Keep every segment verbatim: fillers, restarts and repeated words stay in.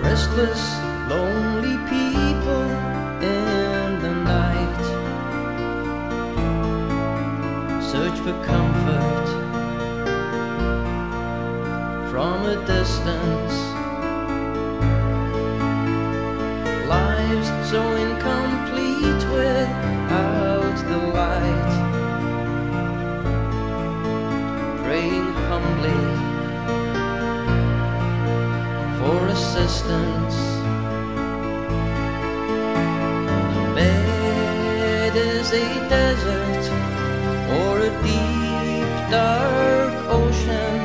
Restless, lonely people in the night search for comfort from a distance. Lives so incomplete without the light, praying humbly for assistance. The bed is a desert or a deep dark ocean,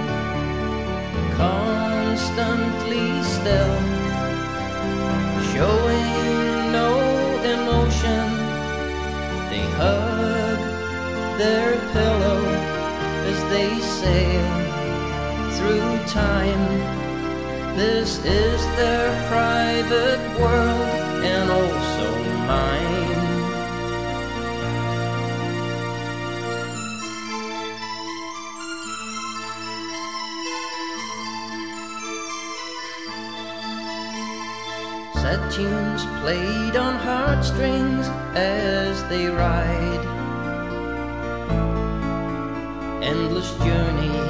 constantly still, showing no emotion. They hug their pillow as they sail through time. This is their private world and also mine. Sad tunes played on heartstrings as they ride. Endless journey,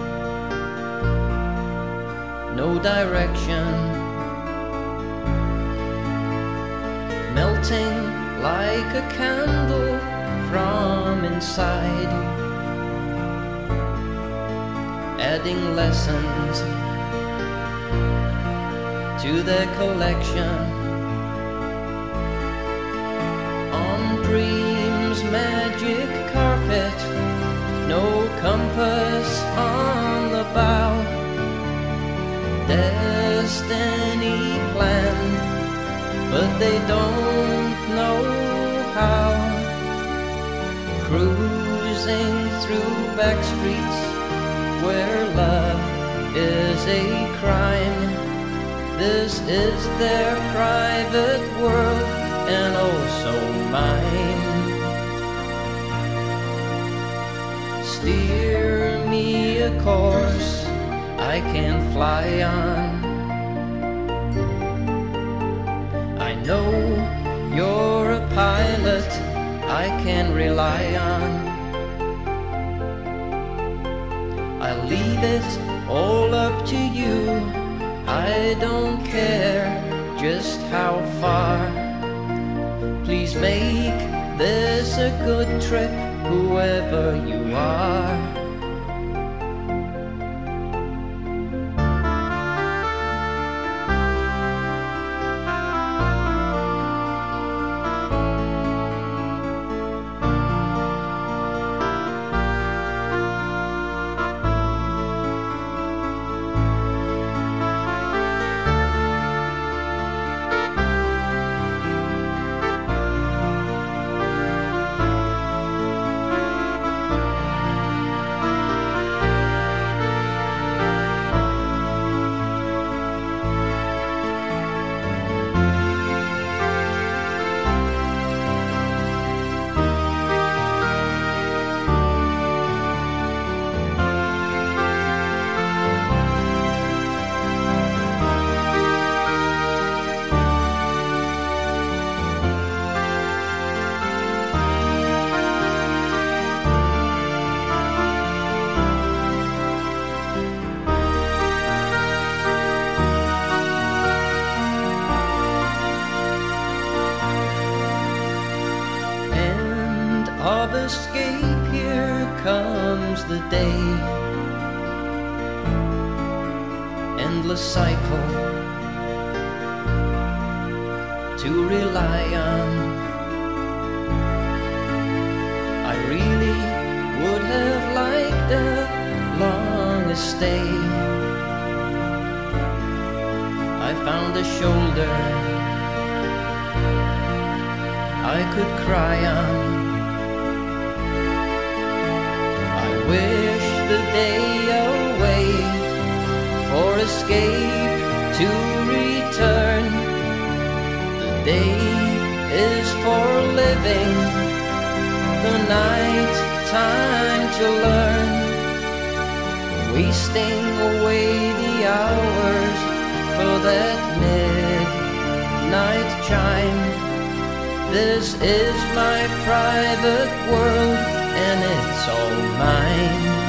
no direction, melting like a candle from inside, adding lessons to their collection. On dreams' magic carpet, no compass on the bow, destiny planned, but they don't know how. Cruising through back streets where love is a crime. This is their private world and also mine. Steer me a course I can fly on. I know you're a pilot I can rely on. I'll leave it all up to you. I don't care just how far. Please make this a good trip, whoever you are. Of escape, here comes the day. Endless cycle to rely on. I really would have liked a longer stay. I found a shoulder I could cry on. Wish the day away for escape to return. The day is for living, the night time to learn. Wasting away the hours for that midnight chime. This is my private world, and it's all mine.